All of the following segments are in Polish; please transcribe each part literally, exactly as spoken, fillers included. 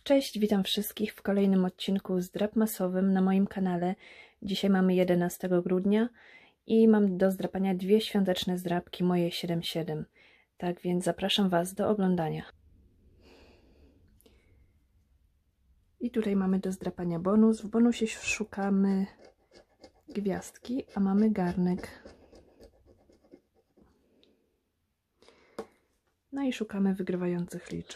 Cześć, witam wszystkich w kolejnym odcinku zdrap masowym na moim kanale. Dzisiaj mamy jedenastego grudnia i mam do zdrapania dwie świąteczne zdrapki, moje siedem siedem. Tak więc zapraszam Was do oglądania. I tutaj mamy do zdrapania bonus. W bonusie szukamy gwiazdki, a mamy garnek. No i szukamy wygrywających liczb.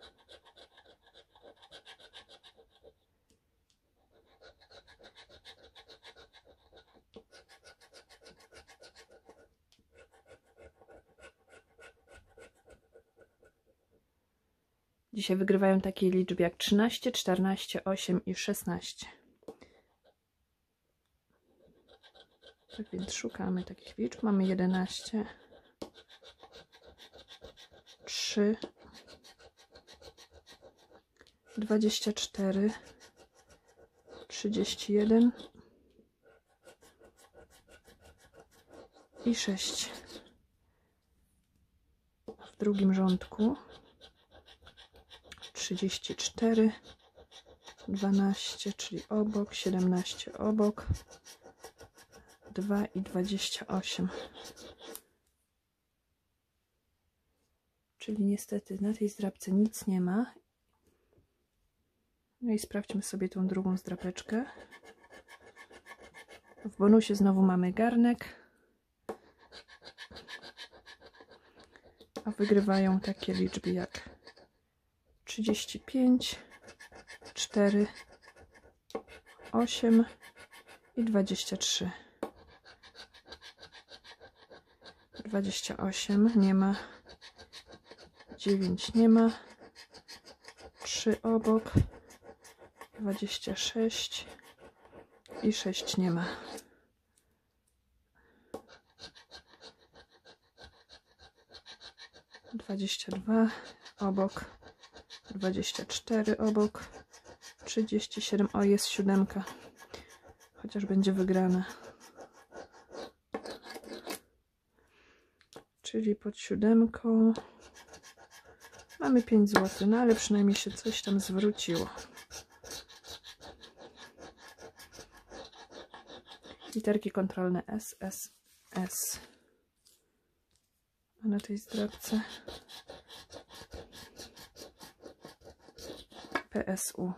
Dzisiaj wygrywają takie liczby jak trzynaście, czternaście, osiem i szesnaście. Tak więc szukamy takich liczb. Mamy jedenaście, trzy, dwadzieścia cztery, trzydzieści jeden i sześć. W drugim rządku trzydzieści cztery, dwanaście, czyli obok, siedemnaście obok, dwa i dwadzieścia osiem. Czyli niestety na tej zdrapce nic nie ma. No i sprawdźmy sobie tą drugą zdrapeczkę. W bonusie znowu mamy garnek. A wygrywają takie liczby jak trzydzieści pięć, cztery, osiem i dwadzieścia trzy. dwadzieścia osiem nie ma, dziewięć nie ma, trzy obok, dwadzieścia sześć i sześć nie ma. dwadzieścia dwa obok, dwadzieścia cztery obok, trzydzieści siedem, o jest siódemka, chociaż będzie wygrana. Czyli pod siódemką mamy pięć złotych, no ale przynajmniej się coś tam zwróciło. Literki kontrolne S, S, S. A na tej zdrapce P S U.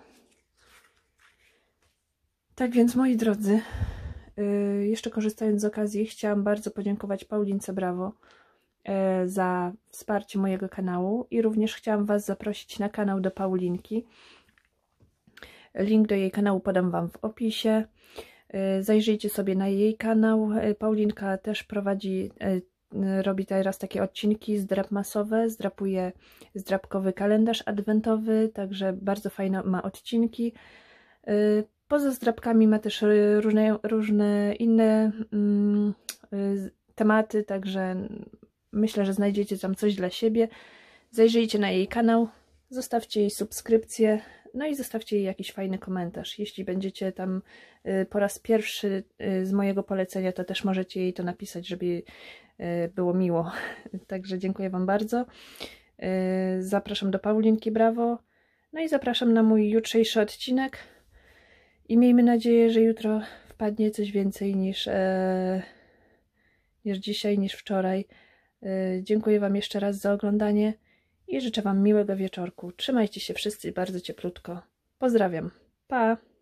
Tak więc, moi drodzy, yy, jeszcze korzystając z okazji, chciałam bardzo podziękować Paulince Brawo yy, za wsparcie mojego kanału i również chciałam Was zaprosić na kanał do Paulinki. Link do jej kanału podam Wam w opisie. Yy, zajrzyjcie sobie na jej kanał. Yy, Paulinka też prowadzi, yy, robi teraz takie odcinki zdrap masowe, zdrapuje zdrapkowy kalendarz adwentowy, także bardzo fajne ma odcinki. Yy, Poza zdrapkami ma też różne, różne inne mm, y, tematy, także myślę, że znajdziecie tam coś dla siebie. Zajrzyjcie na jej kanał, zostawcie jej subskrypcję, no i zostawcie jej jakiś fajny komentarz. Jeśli będziecie tam y, po raz pierwszy y, z mojego polecenia, to też możecie jej to napisać, żeby y, było miło. Także dziękuję Wam bardzo. Y, zapraszam do Paulinki Brawo, no i zapraszam na mój jutrzejszy odcinek. I miejmy nadzieję, że jutro wpadnie coś więcej niż, e, niż dzisiaj, niż wczoraj. E, dziękuję Wam jeszcze raz za oglądanie i życzę Wam miłego wieczorku. Trzymajcie się wszyscy bardzo cieplutko. Pozdrawiam. Pa!